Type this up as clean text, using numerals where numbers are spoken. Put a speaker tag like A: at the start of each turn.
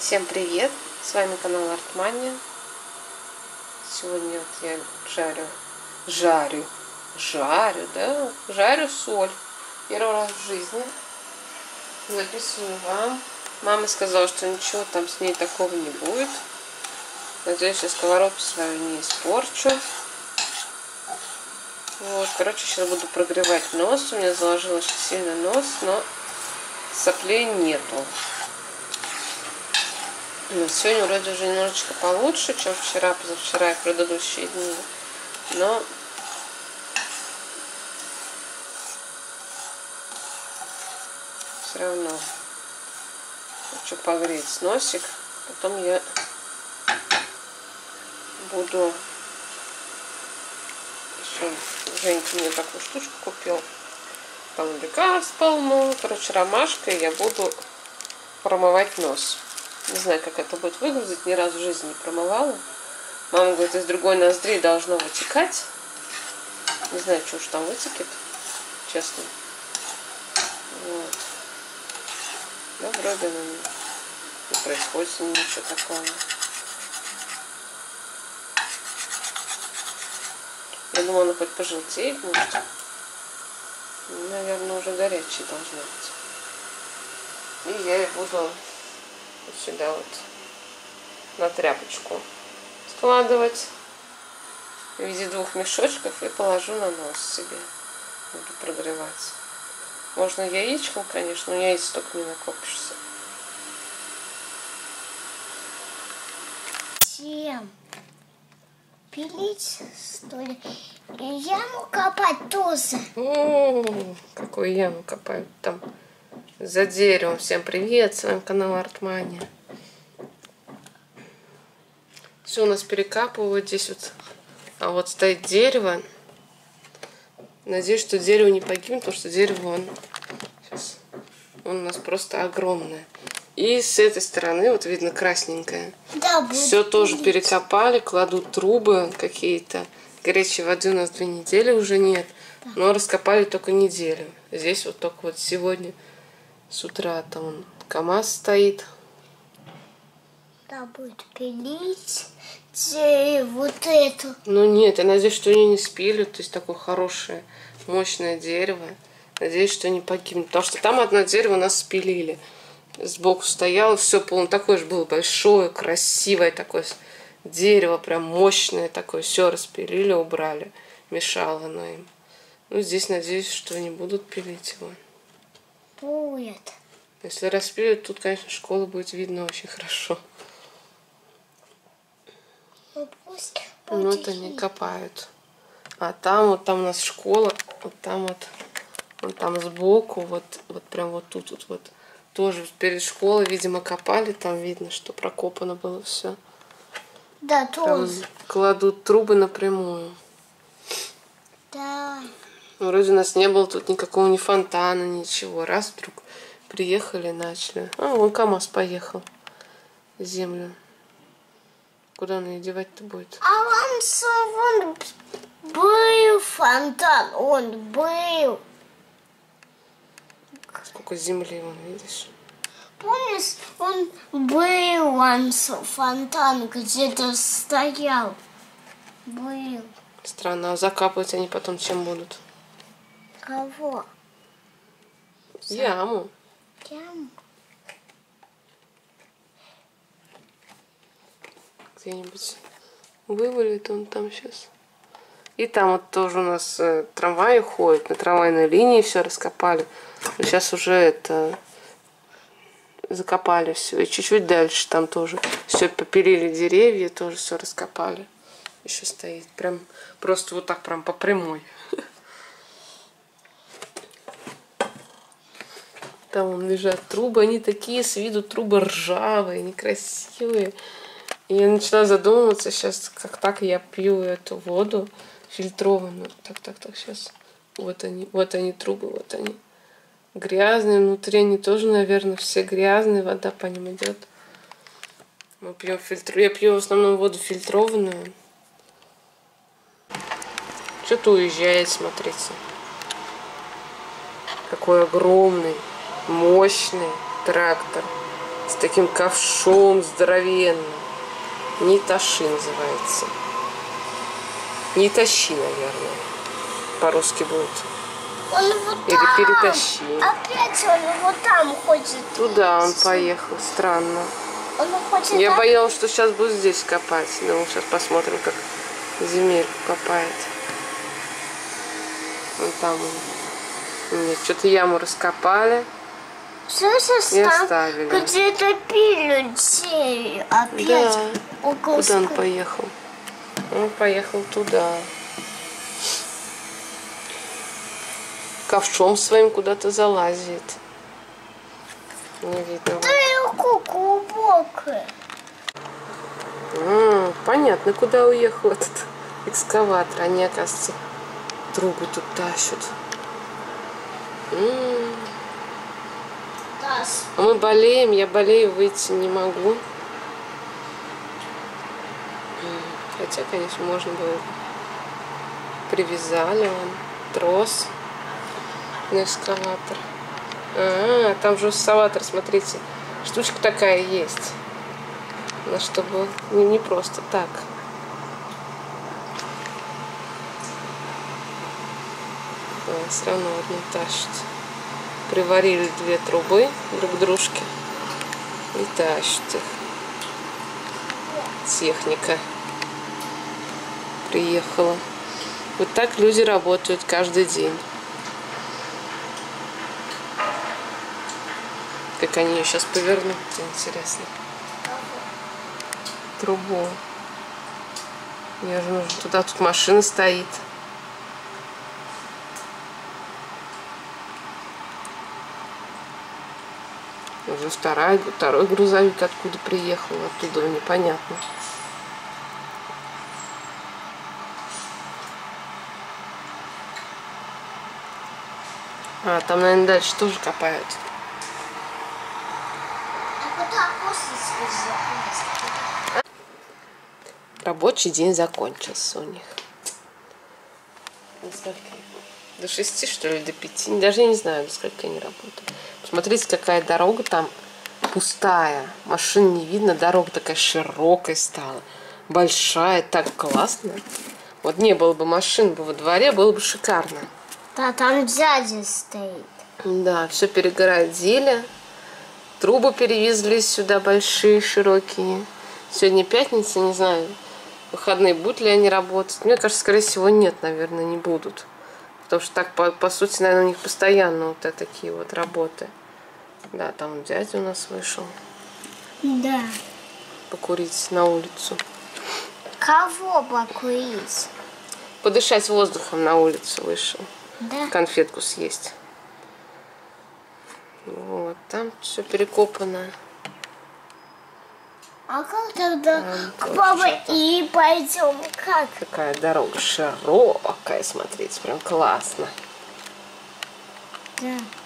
A: Всем привет! С вами канал Артмания. Сегодня вот я жарю соль. Первый раз в жизни. Записываю вам. Мама сказала, что ничего там с ней такого не будет. Надеюсь, я сковородку свою не испорчу. Вот, короче, сейчас буду прогревать нос. У меня заложил очень сильно нос, но соплей нету. Сегодня вроде уже немножечко получше, чем вчера, позавчера и предыдущие дни. Но все равно хочу погреть носик. Потом я буду еще... Женька мне такую штучку купил. Там лекарств полно. Короче, ромашка. И я буду промывать нос. Не знаю, как это будет выглядеть. Ни разу в жизни не промывала. Мама говорит, из другой ноздри должно вытекать. Не знаю, что уж там вытекет. Честно. Вот. Да, вроде не происходит с ним ничего такого. Я думала, она хоть пожелтеет, может. Наверное, уже горячей должна быть. И я ее буду вот сюда вот на тряпочку складывать в виде 2 мешочков и положу на нос себе. Буду прогревать. Можно яичком, конечно, но яиц только не накопишься.
B: Чем? Пилить, что ли? И яму копать тоже.
A: Какую яму копают там за деревом. Всем привет, с вами канал Артмания. Все у нас перекапывают здесь вот. А вот стоит дерево. Надеюсь, что дерево не погибнет, потому что дерево он у нас просто огромное. И с этой стороны, вот видно красненькое.
B: Да,
A: все тоже перекопали, кладут трубы какие-то. Горячей воды у нас 2 недели уже нет. Да. Но раскопали только неделю. Здесь вот только вот сегодня с утра там КамАЗ стоит.
B: Да, будет пилить вот это.
A: Ну нет, я надеюсь, что они не спилят. То есть такое хорошее, мощное дерево. Надеюсь, что не погибнет. Потому что там одно дерево у нас спилили. Сбоку стояло, все полно такое же было большое, красивое такое дерево, прям мощное такое. Все распилили, убрали. Мешало оно им. Ну, здесь надеюсь, что они будут пилить его.
B: Будет.
A: Если распилят, тут, конечно, школа будет видно очень хорошо.
B: Ну, пусть
A: ну вот они копают. А там, вот там у нас школа, вот там вот там сбоку, вот прям вот тут вот. Тоже перед школой, видимо, копали, там видно, что прокопано было все.
B: Да, тоже.
A: Кладут трубы напрямую.
B: Да.
A: Вроде у нас не было тут никакого ни фонтана, ничего. Раз вдруг приехали, начали. А, вон КамАЗ поехал в землю. Куда он ее девать-то будет?
B: А вон был фонтан, он был.
A: Сколько земли, вон, видишь?
B: Помнишь, он был фонтан, где-то стоял. Был.
A: Странно, а закапывать они потом чем будут?
B: Кого?
A: Яму.
B: Яму.
A: Где-нибудь вывалит он там сейчас. И там вот тоже у нас трамваи ходят, на трамвайной линии все раскопали. Но сейчас уже это закопали все. И чуть-чуть дальше там тоже все попилили деревья, тоже все раскопали. Еще стоит. Прям просто вот так прям по прямой. Там вон лежат трубы. Они такие с виду трубы ржавые, некрасивые. И я начала задумываться сейчас, как так я пью эту воду фильтрованную. Так, сейчас. Вот они трубы, вот они. Грязные, внутри они тоже, наверное, все грязные, вода по ним идет. Мы пьем я пью в основном воду фильтрованную. Что-то уезжает, смотрите. Какой огромный, мощный трактор. С таким ковшом здоровенным. Не таши называется. Не тащи, наверное. По-русски будет.
B: Он вот
A: Или
B: там.
A: перетащи.
B: Опять он вот там хочет.
A: Туда он
B: идти.
A: поехал. Странно.
B: Он хочет.
A: Я боялась, что сейчас будет здесь копать. Думаю, сейчас посмотрим, как земельку копает. Вон там он. Нет, что-то яму раскопали
B: Слышишь,
A: и
B: там
A: оставили.
B: где-то пилю деревья. Опять
A: Да.
B: около
A: Куда он
B: скалы.
A: поехал? Он поехал туда. Ковшом своим куда-то залазит. Не видно.
B: Далеко, глубокое.
A: Понятно, куда уехал этот экскаватор. Они, оказывается, трубы тут тащат. А мы болеем, я болею, выйти не могу. Хотя, конечно, можно было. Привязали он трос на экскаватор. Там же экскаватор, смотрите, штучка такая есть. Но чтобы не просто так. Все равно одну тащит. Приварили две трубы друг к дружке и тащат их. Техника приехала. Вот так люди работают каждый день. Как они ее сейчас повернут, интересно. Трубу. Мне же нужно туда, тут машина стоит. Уже второй грузовик откуда приехал, оттуда непонятно. Там, наверное, дальше тоже копают. Рабочий день закончился у них. До 6, что ли, до 5. Даже я не знаю, до скольки они работают. Посмотрите, какая дорога там пустая. Машин не видно, дорога такая широкая стала. Большая, так классно. Вот не было бы машин бы во дворе, было бы шикарно.
B: Да, там дядя стоит.
A: Да, все перегородили. Трубы перевезли сюда большие, широкие. Сегодня пятница, не знаю, выходные будут ли они работать. Мне кажется, скорее всего, нет, наверное, не будут. Потому что так, по сути, наверное, у них постоянно вот такие вот работы. Да, там дядя у нас вышел.
B: Да.
A: Покурить на улицу.
B: Кого покурить?
A: Подышать воздухом на улицу вышел.
B: Да.
A: Конфетку съесть. Вот, там все перекопано.
B: А как тогда к
A: тоже
B: бабе
A: что-то.
B: И пойдем? Как?
A: Такая дорога широкая, смотрите, прям классно.
B: Да.